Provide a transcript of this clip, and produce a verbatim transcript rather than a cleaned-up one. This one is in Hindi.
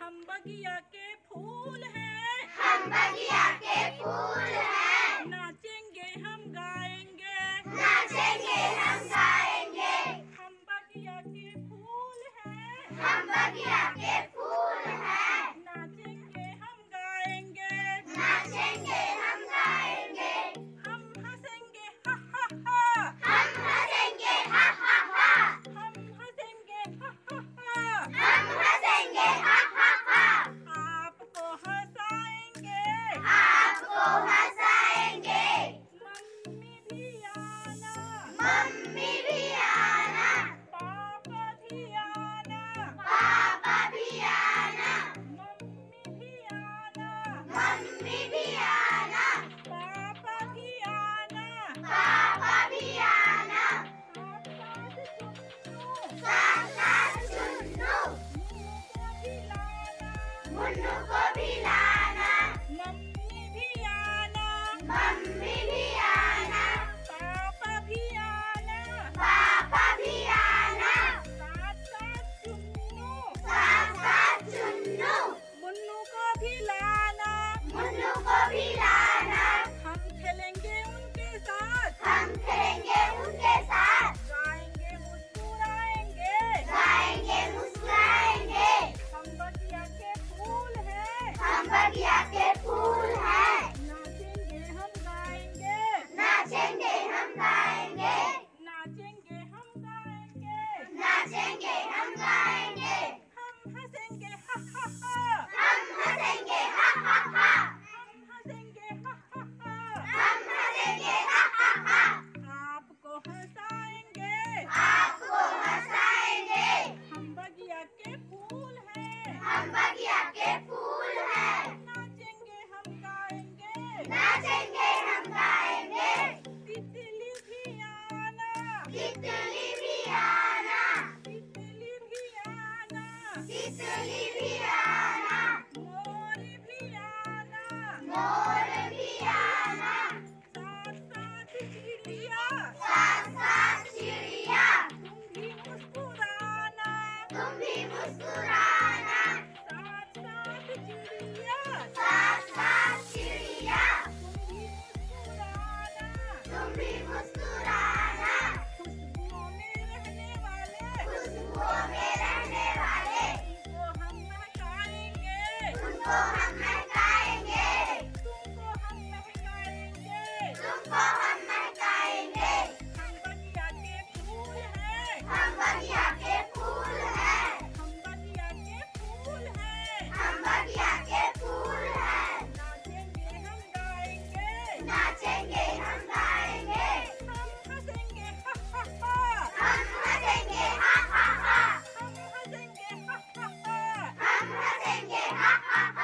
हम बगिया के फूल हैं, हम बगिया के फूल हैं। नाचेंगे हम गाएंगे, नाचेंगे हम गाएंगे। हम बगिया के फूल हैं, हम बगिया के फूल हैं। नाचेंगे हम गाएंगे, नाचेंगे हम गाएंगे। हम हंसेंगे हा हा हा, हम हंसेंगे हा हा हा। हम हंसेंगे हा हा हा, हम हंसेंगे हा हा हा। आपको हंसाएंगे, आपको हंसाएंगे। मम्मी भी आना, मम्मी भी आना, पापा भी आना, पापा भी आना, मम्मी भी आना, मम्मी भी आना, पापा भी आना, पापा भी आना। साथ साथ चुन्नू, साथ साथ चुन्नू, मुन्नू को भी लाना, मुन्नू को भी लाना, मम्मी भी आना, मम्मी भी आना, पापा भी आना, पापा भी आना। साथ साथ चुन्नू, साथ साथ चुन्नू, मुन्नू को भी लाना, मुन्नू को भी लाना। हम खेलेंगे उनके साथ, हम खेलेंगे उनके साथ, गाएंगे मुस्कुराएंगे, गाएंगे मुस्कुराएंगे। हम बगिया के फूल हैं, हम बगिया के फूल हैं। नाचेंगे हम गाएंगे, नाचेंगे हम गाएंगे, नाचेंगे हम गाएंगे, नाचेंगे हम गाएंगे। हम हंसेंगे हा हा हा, हम हंसेंगे हा हा हा। हम हंसेंगे हा हा हा, हम हंसेंगे हा हा हा। आपको हंसाएंगे, आपको हंसाएंगे। हम बगिया के फूल हैं, हम बगिया के फूल हैं। नाचेंगे हम गाएंगे, नाचेंगे हम गाएंगे। तितली भी आना, तितली भी आना, तितली भी आना, तितली भी आना, मोर भी आना, मोर भी आना, साथ साथ चिड़िया, साथ साथ चिड़िया, तुम भी मुस्कुराना, तुम भी मुस्कुराना, साथ साथ चिड़िया, साथ साथ चिड़िया, तुम भी मुस्कुराना, तुम भी मुस्कुराना। खुशबुओं में रहने वाले, खुशबुओं में रहने वाले, उनको हम महकाएंगे, उनको हम महकाएंगे, तुमको हम महकाएंगे, तुमको हम महकाएंगे। हम बगिया के फूल हैं, हम बगिया के फूल हैं, हम बगिया के फूल हैं, हम बगिया के फूल हैं। नाचेंगे हम गाएंगे, नाचेंगे हम गाएंगे, हम हंसेंगे हा हा हा, हम हंसेंगे हा हा हा। हम हंसेंगे हा हा हा, हम हंसेंगे हा हा